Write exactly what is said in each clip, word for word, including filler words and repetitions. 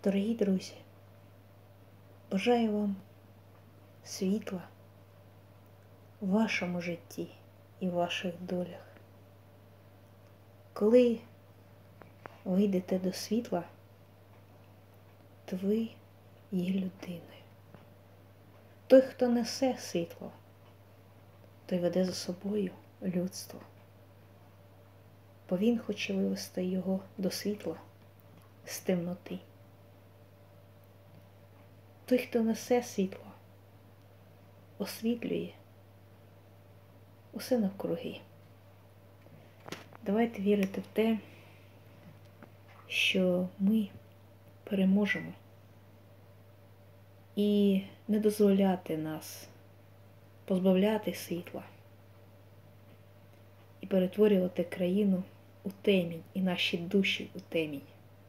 Дорогі друзі, бажаю вам світла в вашому житті і в ваших долях. Коли ви йдете до світла, то ви є людиною. Той, хто несе світло, той веде за собою людство. Бо він хоче вивести його до світла з темноти. Той, хто несе світло, освітлює усе навкруги. Давайте вірити в те, що ми переможемо, і не дозволяти нас позбавляти світла і перетворювати країну у темінь і наші душі у темінь.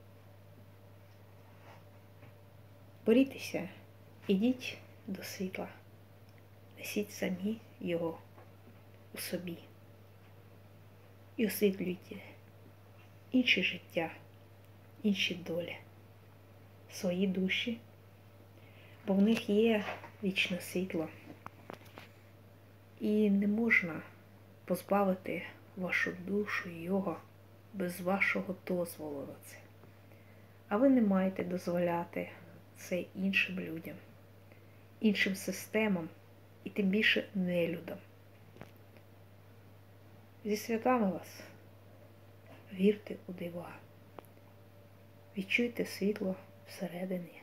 Борітеся, ідіть до світла, несіть самі його у собі і освітлюйте інше життя, інші долі, свої душі, бо в них є вічне світло. І не можна позбавити вашу душу його без вашого дозволу на це. А ви не маєте дозволяти це іншим людям, іншим системам і тим більше нелюдам. Зі святами вас, вірте у дива, відчуйте світло всередині.